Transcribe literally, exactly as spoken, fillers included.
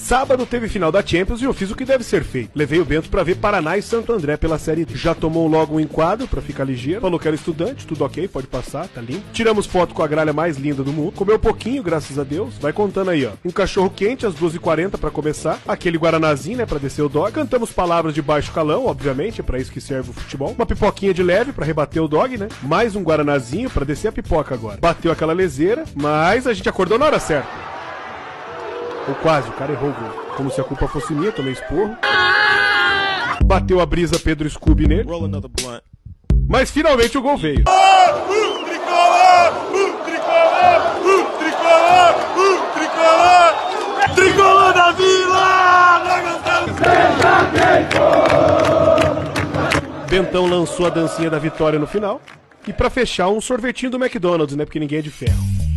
Sábado teve final da Champions e eu fiz o que deve ser feito. Levei o Bento pra ver Paraná e Santo André pela Série D. Já tomou logo um enquadro pra ficar ligeiro. Falou que era estudante, tudo ok, pode passar, tá lindo. Tiramos foto com a gralha mais linda do mundo. Comeu pouquinho, graças a Deus. Vai contando aí, ó. Um cachorro quente às duas e quarenta pra começar. Aquele guaranazinho, né, pra descer o dog. Cantamos palavras de baixo calão, obviamente, é pra isso que serve o futebol. Uma pipoquinha de leve pra rebater o dog, né? Mais um guaranazinho pra descer a pipoca agora. Bateu aquela leseira, mas a gente acordou na hora certa. Ou quase, o cara errou o gol. Como se a culpa fosse minha, tomei esporro. Bateu a brisa Pedro Scooby nele. Mas finalmente o gol veio. O tricolor! O tricolor! O tricolor! O tricolor! Tricolor da Vila! Seja quem for! Bentão lançou a dancinha da vitória no final. E pra fechar, um sorvetinho do McDonald's, né? Porque ninguém é de ferro.